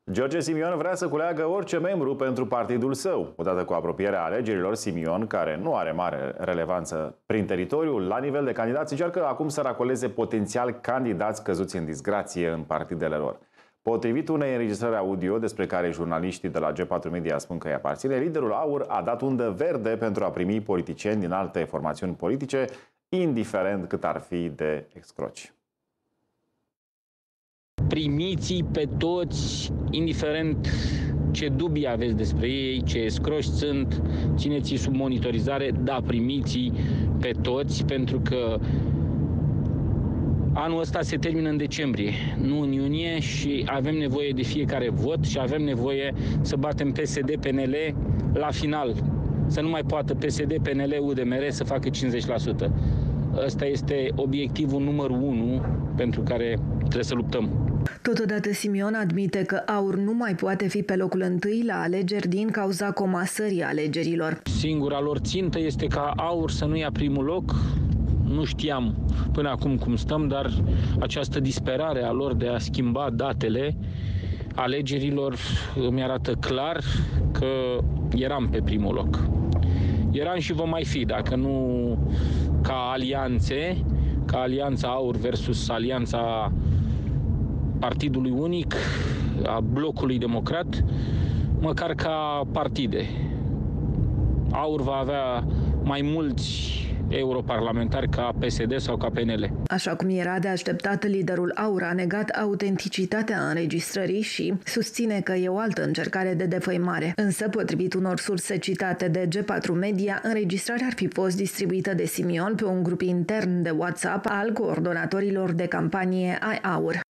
George Simion vrea să culeagă orice membru pentru partidul său. Odată cu apropierea alegerilor, Simion, care nu are mare relevanță prin teritoriu, la nivel de candidați, încearcă acum să racoleze potențial candidați căzuți în disgrație în partidele lor. Potrivit unei înregistrări audio despre care jurnaliștii de la G4 Media spun că îi aparține, liderul AUR a dat undă verde pentru a primi politicieni din alte formațiuni politice, indiferent cât ar fi de excroci. Primiți pe toți, indiferent ce dubii aveți despre ei, ce escroși sunt, țineți-i sub monitorizare, da, primiți pe toți, pentru că anul ăsta se termină în decembrie, nu în iunie, și avem nevoie de fiecare vot și avem nevoie să batem PSD-PNL la final. Să nu mai poată PSD, PNL, UDMR să facă 50%. Ăsta este obiectivul numărul 1 pentru care trebuie să luptăm. Totodată, Simion admite că AUR nu mai poate fi pe locul întâi la alegeri din cauza comasării alegerilor. Singura lor țintă este ca AUR să nu ia primul loc. Nu știam până acum cum stăm, dar această disperare a lor de a schimba datele alegerilor îmi arată clar că eram pe primul loc. Eram și vom mai fi, dacă nu ca alianțe, ca alianța AUR versus alianța Partidului Unic, a Blocului Democrat, măcar ca partide. AUR va avea mai mulți europarlamentari ca PSD sau ca PNL. Așa cum era de așteptat, liderul AUR a negat autenticitatea înregistrării și susține că e o altă încercare de defăimare. Însă, potrivit unor surse citate de G4 Media, înregistrarea ar fi fost distribuită de Simion pe un grup intern de WhatsApp al coordonatorilor de campanie ai AUR.